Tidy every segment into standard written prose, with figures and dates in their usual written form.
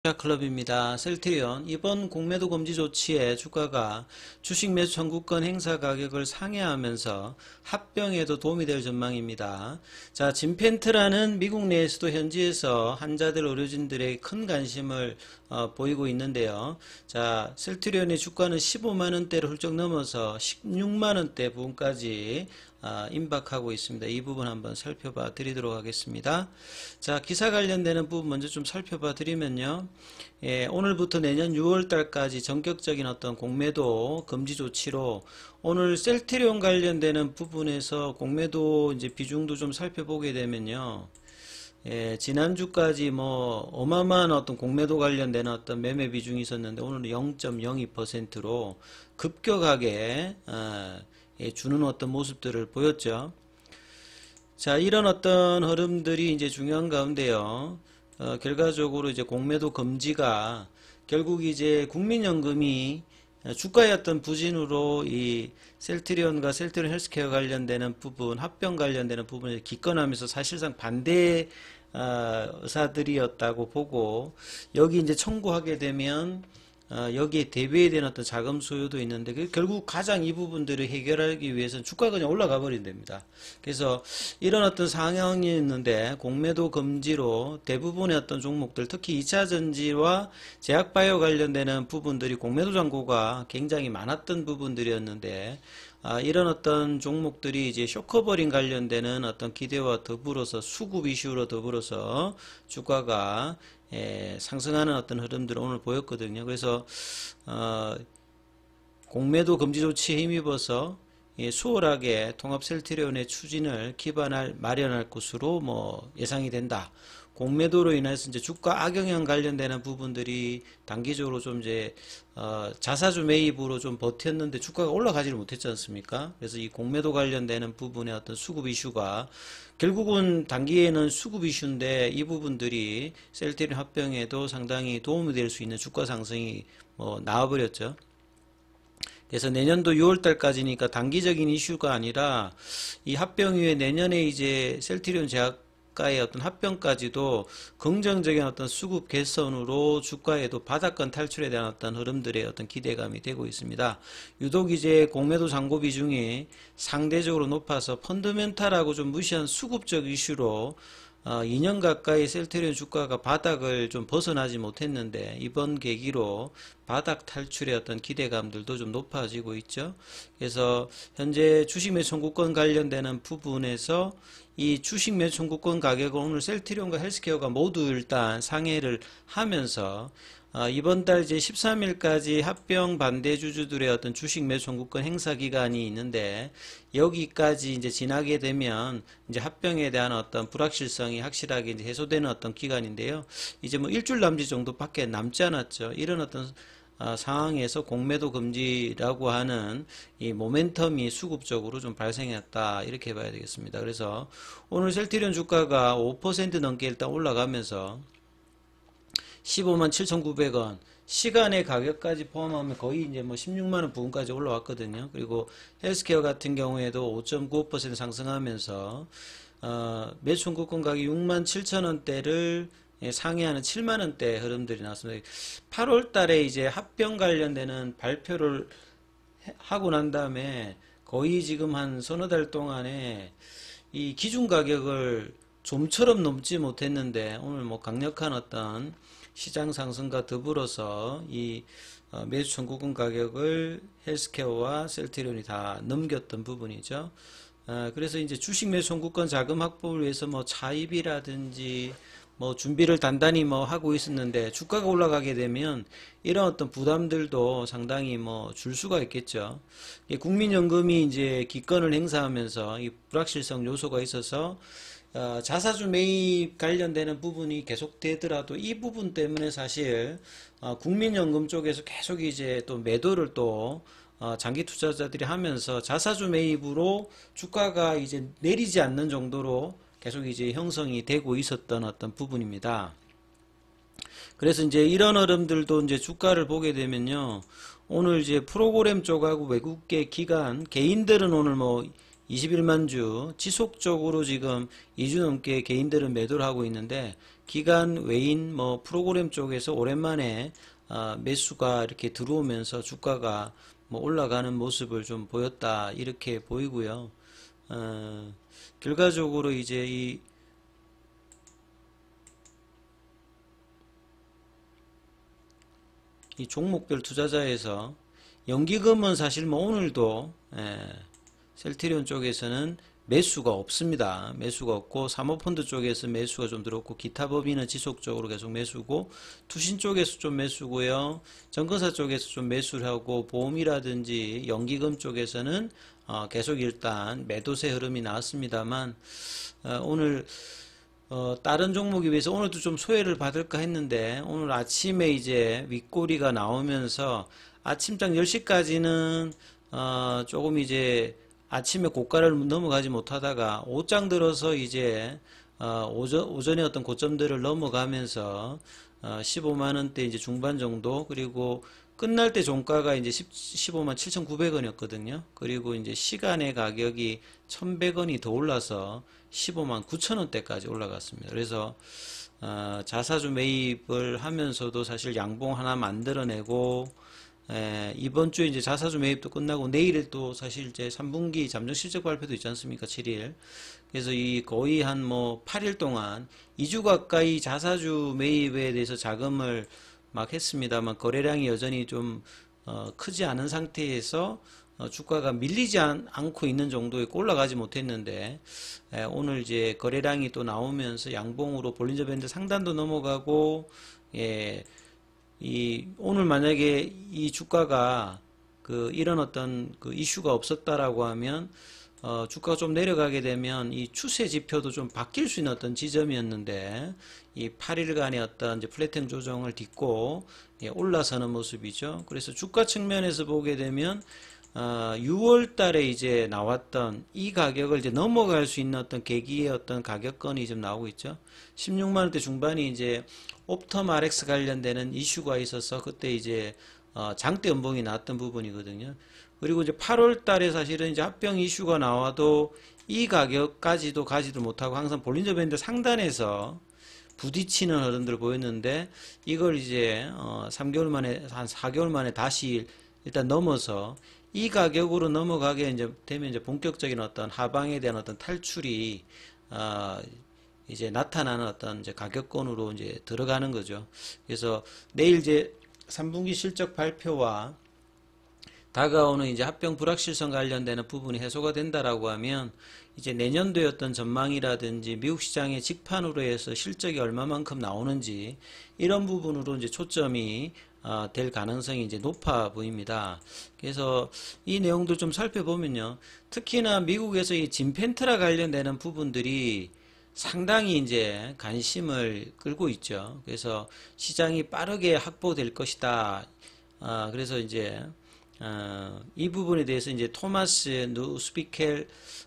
클럽입니다. 셀트리온 이번 공매도 금지 조치에 주가가 주식 매수 청구권 행사 가격을 상회하면서 합병에도 도움이 될 전망입니다. 자, 짐펜트라는 미국 내에서도 현지에서 환자들 의료진들의 큰 관심을 보이고 있는데요. 자, 셀트리온의 주가는 15만원대를 훌쩍 넘어서 16만원대 부분까지 임박하고 있습니다. 이 부분 한번 살펴봐 드리도록 하겠습니다. 자, 기사 관련되는 부분 먼저 좀 살펴봐 드리면요. 오늘부터 내년 6월 달까지 전격적인 어떤 공매도 금지 조치로 오늘 셀트리온 관련되는 부분에서 공매도 이제 비중도 좀 살펴보게 되면요. 지난주까지 뭐 어마어마한 어떤 공매도 관련되는 어떤 매매 비중이 있었는데 오늘은 0.02%로 급격하게 주는 어떤 모습들을 보였죠. 자, 이런 어떤 흐름들이 이제 중요한 가운데요. 결과적으로 이제 공매도 금지가 결국 이제 국민연금이 주가의 어떤 부진으로 이 셀트리온과 셀트리온 헬스케어 관련되는 부분, 합병 관련되는 부분을 기권하면서 사실상 반대 의사들이었다고 보고 여기 이제 청구하게 되면 여기에 대비해야 되는 어떤 자금 수요도 있는데 결국 가장 이 부분들을 해결하기 위해서는 주가가 그냥 올라가 버린답니다. 그래서 이런 어떤 상황이 있는데 공매도 금지로 대부분의 어떤 종목들 특히 2차전지와 제약바이오 관련되는 부분들이 공매도 잔고가 굉장히 많았던 부분들이었는데 이런 어떤 종목들이 이제 쇼커버링 관련되는 어떤 기대와 더불어서 수급 이슈로 더불어서 주가가 상승하는 어떤 흐름들을 오늘 보였거든요. 그래서 공매도 금지 조치에 힘입어서 수월하게 통합 셀트리온의 추진을 기반할 마련할 것으로 뭐 예상이 된다. 공매도로 인해서 이제 주가 악영향 관련되는 부분들이 단기적으로 좀 이제 자사주 매입으로 좀 버텼는데 주가가 올라가지를 못했지 않습니까? 그래서 이 공매도 관련되는 부분의 어떤 수급 이슈가 결국은 단기에는 수급 이슈인데 이 부분들이 셀트리온 합병에도 상당히 도움이 될 수 있는 주가 상승이 뭐 나와버렸죠. 그래서 내년도 6월 달까지니까 단기적인 이슈가 아니라 이 합병 이후에 내년에 이제 셀트리온 제약과의 어떤 합병까지도 긍정적인 어떤 수급 개선으로 주가에도 바닥권 탈출에 대한 어떤 흐름들의 어떤 기대감이 되고 있습니다. 유독 이제 공매도 잔고 비중이 상대적으로 높아서 펀더멘탈하고 좀 무시한 수급적 이슈로 2년 가까이 셀트리온 주가가 바닥을 좀 벗어나지 못했는데 이번 계기로 바닥 탈출의 어떤 기대감들도 좀 높아지고 있죠. 그래서 현재 주식 매수 청구권 관련되는 부분에서 이 주식 매수 청구권 가격을 오늘 셀트리온과 헬스케어가 모두 일단 상회를 하면서 이번 달 이제 13일까지 합병 반대 주주들의 어떤 주식 매수 청구권 행사 기간이 있는데 여기까지 이제 지나게 되면 이제 합병에 대한 어떤 불확실성이 확실하게 이제 해소되는 어떤 기간인데요. 이제 뭐 일주일 남짓 정도밖에 남지 않았죠. 이런 어떤 상황에서 공매도 금지라고 하는 이 모멘텀이 수급적으로 좀 발생했다 이렇게 봐야 되겠습니다. 그래서 오늘 셀트리온 주가가 5% 넘게 일단 올라가면서 15만 7,900원 시간의 가격까지 포함하면 거의 이제 뭐 16만원 부근까지 올라왔거든요. 그리고 헬스케어 같은 경우에도 5.95% 상승하면서 매수 청구권 가격 6만 7천원대를 상회하는 7만원대 흐름들이 나왔습니다. 8월 달에 이제 합병 관련되는 발표를 하고 난 다음에 거의 지금 한 서너 달 동안에 이 기준 가격을 좀처럼 넘지 못했는데 오늘 뭐 강력한 어떤 시장 상승과 더불어서 이 매수 청구권 가격을 헬스케어와 셀트리온이 다 넘겼던 부분이죠. 그래서 이제 주식 매수 청구권 자금 확보를 위해서 뭐 차입이라든지 뭐 준비를 단단히 뭐 하고 있었는데 주가가 올라가게 되면 이런 어떤 부담들도 상당히 뭐 줄 수가 있겠죠. 국민연금이 이제 기권을 행사하면서 이 불확실성 요소가 있어서 자사주 매입 관련되는 부분이 계속되더라도 이 부분 때문에 사실 국민연금 쪽에서 계속 이제 또 매도를 또 장기 투자자들이 하면서 자사주 매입으로 주가가 이제 내리지 않는 정도로 계속 이제 형성이 되고 있었던 어떤 부분입니다. 그래서 이제 이런 흐름들도 이제 주가를 보게 되면요. 오늘 이제 프로그램 쪽하고 외국계 기관, 개인들은 오늘 뭐 21만 주 지속적으로 지금 2주 넘게 개인들은 매도를 하고 있는데, 기관 외인 뭐 프로그램 쪽에서 오랜만에 매수가 이렇게 들어오면서 주가가 뭐 올라가는 모습을 좀 보였다, 이렇게 보이고요. 결과적으로 이제 이 종목별 투자자에서 연기금은 사실 뭐 오늘도 셀트리온 쪽에서는 매수가 없습니다. 매수가 없고, 사모펀드 쪽에서 매수가 좀 들었고, 기타 법인은 지속적으로 계속 매수고, 투신 쪽에서 좀 매수고요, 정건사 쪽에서 좀 매수를 하고, 보험이라든지 연기금 쪽에서는 계속 일단 매도세 흐름이 나왔습니다만, 오늘 다른 종목에 비해서 오늘도 좀 소외를 받을까 했는데, 오늘 아침에 이제 윗꼬리가 나오면서 아침장 10시까지는 조금 이제 아침에 고가를 넘어가지 못하다가 오장 들어서 이제 오전에 어떤 고점들을 넘어가면서 15만원대 이제 중반 정도, 그리고 끝날 때 종가가 이제 15만 7,900원이었거든요. 그리고 이제 시간의 가격이 1,100원이 더 올라서 15만 9천원대까지 올라갔습니다. 그래서 자사주 매입을 하면서도 사실 양봉 하나 만들어내고, 이번 주에 이제 자사주 매입도 끝나고, 내일에 또 사실 이제 3분기 잠정 실적 발표도 있지 않습니까? 7일. 그래서 이 거의 한 뭐 8일 동안 2주 가까이 자사주 매입에 대해서 자금을 막 했습니다만, 거래량이 여전히 좀 크지 않은 상태에서 주가가 밀리지 않고 있는 정도에 올라가지 못했는데, 오늘 이제 거래량이 또 나오면서 양봉으로 볼린저 밴드 상단도 넘어가고, 오늘 만약에 이 주가가 이런 어떤 이슈가 없었다라고 하면, 주가가 좀 내려가게 되면 이 추세 지표도 좀 바뀔 수 있는 어떤 지점이었는데, 이 8일간의 어떤 이제 플래팅 조정을 딛고 올라서는 모습이죠. 그래서 주가 측면에서 보게 되면 6월 달에 이제 나왔던 이 가격을 이제 넘어갈 수 있는 어떤 계기의 어떤 가격권이 좀 나오고 있죠. 16만원대 중반이 이제 옵텀 RX 관련되는 이슈가 있어서 그때 이제 장대 연봉이 나왔던 부분이거든요. 그리고 이제 8월 달에 사실은 이제 합병 이슈가 나와도 이 가격까지도 가지도 못하고 항상 볼린저 밴드 상단에서 부딪히는 흐름들을 보였는데, 이걸 이제 3개월 만에, 한 4개월 만에 다시 일단 넘어서 이 가격으로 넘어가게 이제 되면 이제 본격적인 어떤 하방에 대한 어떤 탈출이 이제 나타나는 어떤 이제 가격권으로 이제 들어가는 거죠. 그래서 내일 이제 3분기 실적 발표와 다가오는 이제 합병 불확실성 관련되는 부분이 해소가 된다라고 하면, 이제 내년도의 어떤 전망이라든지 미국 시장의 직판으로 해서 실적이 얼마만큼 나오는지, 이런 부분으로 이제 초점이 될 가능성이 이제 높아 보입니다. 그래서 이 내용도 좀 살펴보면요, 특히나 미국에서 이 진펜트라 관련되는 부분들이 상당히 이제 관심을 끌고 있죠. 그래서 시장이 빠르게 확보될 것이다. 그래서 이제 이 부분에 대해서 이제 토마스 누스비켈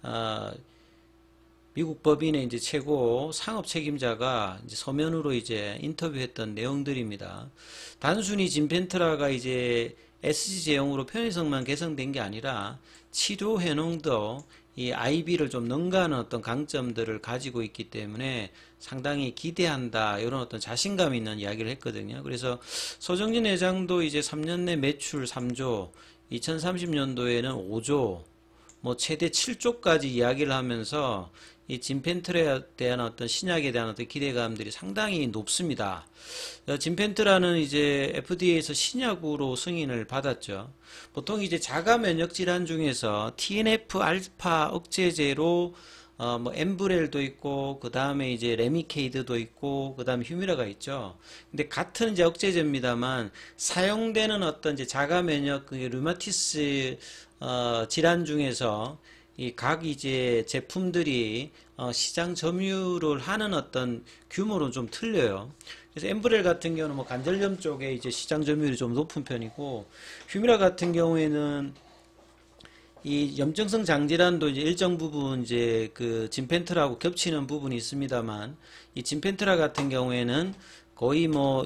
미국 법인의 이제 최고 상업 책임자가 이제 서면으로 이제 인터뷰했던 내용들입니다. 단순히 진펜트라가 이제 SG 제형으로 편의성만 개선된 게 아니라 치료 효능도 이 IB를 좀 능가하는 어떤 강점들을 가지고 있기 때문에 상당히 기대한다, 이런 어떤 자신감 있는 이야기를 했거든요. 그래서 소정진 회장도 이제 3년 내 매출 3조, 2030년도에는 5조, 뭐 최대 7조까지 이야기를 하면서 이 진펜트라에 대한 어떤 신약에 대한 어떤 기대감들이 상당히 높습니다. 진펜트라는 이제 FDA에서 신약으로 승인을 받았죠. 보통 이제 자가 면역 질환 중에서 TNF 알파 억제제로 뭐 엠브렐도 있고, 그 다음에 이제 레미케이드도 있고, 그 다음에 휴미라가 있죠. 근데 같은 이제 억제제입니다만 사용되는 어떤 이제 자가 면역 류마티스 질환 중에서 이 각 이제 제품들이 시장 점유를 하는 어떤 규모는 좀 틀려요. 그래서 엠브렐 같은 경우는 뭐 관절염 쪽에 이제 시장 점유율이 좀 높은 편이고, 휴미라 같은 경우에는 이 염증성 장질환도 이제 일정 부분 이제 그 진펜트라하고 겹치는 부분이 있습니다만, 이 진펜트라 같은 경우에는 거의 뭐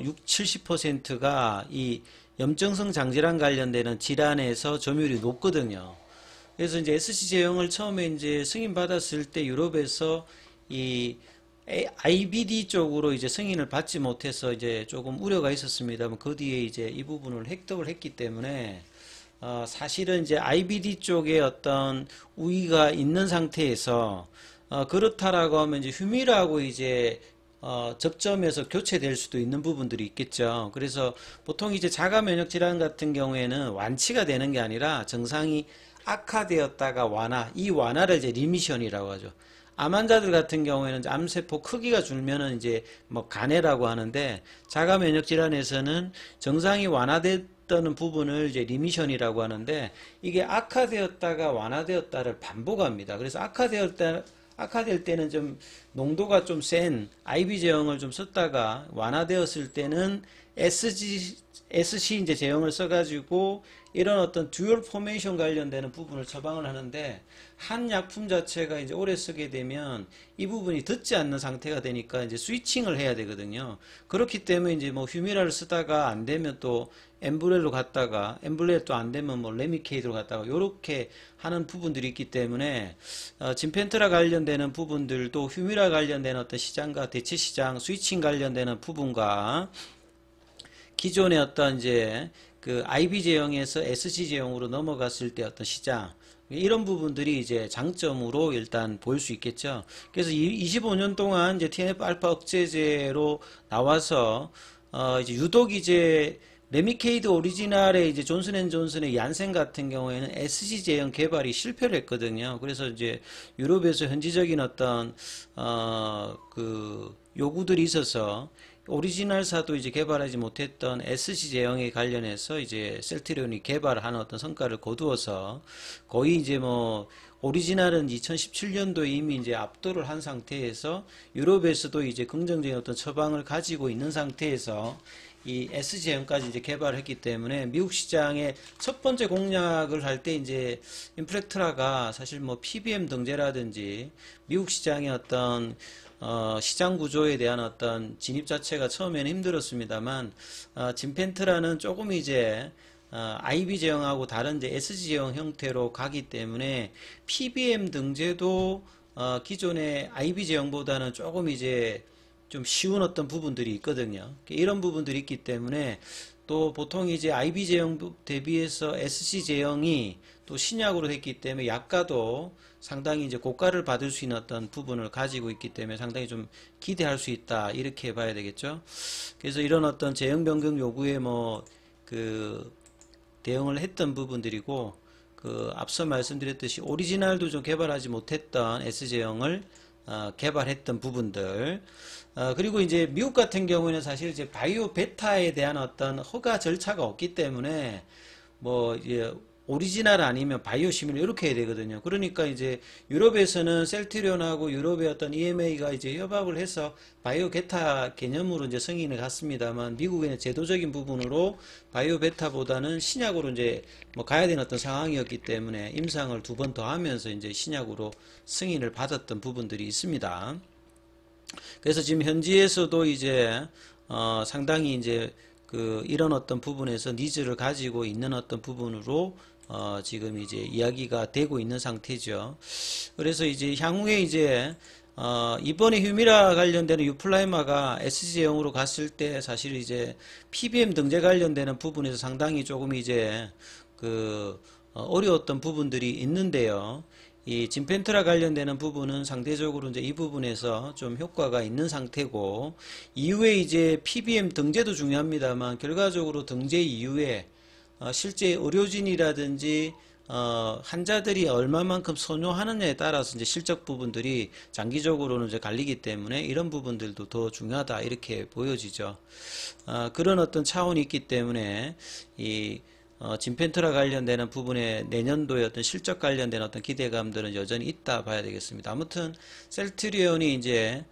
70%가 이 염증성 장질환 관련되는 질환에서 점유율이 높거든요. 그래서 이제 SC 제형을 처음에 이제 승인 받았을 때 유럽에서 이 IBD 쪽으로 이제 승인을 받지 못해서 이제 조금 우려가 있었습니다만 그 뒤에 이제 이 부분을 획득을 했기 때문에 사실은 이제 IBD 쪽에 어떤 우위가 있는 상태에서 그렇다라고 하면 이제 휴밀하고 이제 접점에서 교체될 수도 있는 부분들이 있겠죠. 그래서 보통 이제 자가 면역 질환 같은 경우에는 완치가 되는 게 아니라 증상이 악화되었다가 완화, 이 완화를 이제 리미션이라고 하죠. 암 환자들 같은 경우에는 암세포 크기가 줄면은 이제 뭐 간해라고 하는데 자가 면역 질환에서는 증상이 완화됐다는 부분을 이제 리미션이라고 하는데 이게 악화되었다가 완화되었다를 반복합니다. 그래서 악화될 때는 좀 농도가 좀 센 IB 제형을 좀 썼다가 완화되었을 때는 SC 이제 제형을 써가지고 이런 어떤 듀얼 포메이션 관련되는 부분을 처방을 하는데 한 약품 자체가 이제 오래 쓰게 되면 이 부분이 듣지 않는 상태가 되니까 이제 스위칭을 해야 되거든요. 그렇기 때문에 이제 뭐 휴미라를 쓰다가 안 되면 또 엠브렐로 갔다가 엠블레 또 안 되면 뭐 레미케이드로 갔다가 요렇게 하는 부분들이 있기 때문에 진펜트라 관련되는 부분들도 휴미라 관련되는 어떤 시장과 대체 시장 스위칭 관련되는 부분과 기존의 어떤 이제 그 IB 제형에서 SC 제형으로 넘어갔을 때 어떤 시장 이런 부분들이 이제 장점으로 일단 보일 수 있겠죠. 그래서 25년 동안 이제 TNF 알파 억제제로 나와서 이제 유독 이제 레미케이드 오리지널의 이제 존슨앤존슨의 얀센 같은 경우에는 SC 제형 개발이 실패를 했거든요. 그래서 이제 유럽에서 현지적인 어떤 그 요구들이 있어서 오리지널사도 이제 개발하지 못했던 SC 제형에 관련해서 이제 셀트리온이 개발하는 어떤 성과를 거두어서 거의 이제 뭐 오리지널은 2017년도에 이미 이제 압도를 한 상태에서 유럽에서도 이제 긍정적인 어떤 처방을 가지고 있는 상태에서 이 SC 제형까지 이제 개발을 했기 때문에 미국 시장의 첫 번째 공략을 할 때 이제 인플렉트라가 사실 뭐 PBM 등재라든지 미국 시장의 어떤 시장 구조에 대한 어떤 진입 자체가 처음에는 힘들었습니다만 진펜트라는 조금 이제 IB 제형하고 다른 이제 SG 제형 형태로 가기 때문에 PBM 등재도 기존의 IB 제형보다는 조금 이제 좀 쉬운 어떤 부분들이 있거든요. 이런 부분들이 있기 때문에 또 보통 이제 IB 제형 대비해서 SC 제형이 또 신약으로 됐기 때문에 약가도 상당히 이제 고가를 받을 수 있는 어떤 부분을 가지고 있기 때문에 상당히 좀 기대할 수 있다 이렇게 봐야 되겠죠. 그래서 이런 어떤 제형 변경 요구에 뭐 그 대응을 했던 부분들이고 그 앞서 말씀드렸듯이 오리지널도 좀 개발하지 못했던 S 제형을 개발했던 부분들 그리고 이제 미국 같은 경우에는 사실 이제 바이오 베타에 대한 어떤 허가 절차가 없기 때문에 뭐 이제 오리지널 아니면 바이오 시밀 이렇게 해야 되거든요. 그러니까 이제 유럽에서는 셀트리온하고 유럽의 어떤 EMA가 이제 협업을 해서 바이오 베타 개념으로 이제 승인을 갔습니다만 미국에는 제도적인 부분으로 바이오 베타보다는 신약으로 이제 뭐 가야 되는 어떤 상황이었기 때문에 임상을 두 번 더 하면서 이제 신약으로 승인을 받았던 부분들이 있습니다. 그래서 지금 현지에서도 이제 상당히 이제 그 이런 어떤 부분에서 니즈를 가지고 있는 어떤 부분으로 지금 이제 이야기가 되고 있는 상태죠. 그래서 이제 향후에 이제 이번에 휴미라 관련되는 유플라이마가 SG제형으로 갔을 때 사실 이제 PBM 등재 관련되는 부분에서 상당히 조금 이제 그 어려웠던 부분들이 있는데요. 이 진펜트라 관련되는 부분은 상대적으로 이제 이 부분에서 좀 효과가 있는 상태고 이후에 이제 PBM 등재도 중요합니다만 결과적으로 등재 이후에 실제 의료진이라든지 환자들이 얼마만큼 선호하느냐에 따라서 이제 실적 부분들이 장기적으로는 이제 갈리기 때문에 이런 부분들도 더 중요하다 이렇게 보여지죠. 그런 어떤 차원이 있기 때문에 이 진펜트라 관련되는 부분에 내년도에 어떤 실적 관련된 어떤 기대감들은 여전히 있다 봐야 되겠습니다. 아무튼 셀트리온이 이제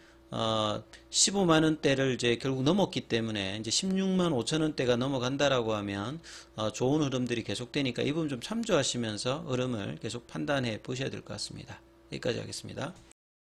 15만 원대를 이제 결국 넘었기 때문에 이제 16만 5천 원대가 넘어간다라고 하면 좋은 흐름들이 계속되니까 이 부분 좀 참조하시면서 흐름을 계속 판단해 보셔야 될 것 같습니다. 여기까지 하겠습니다.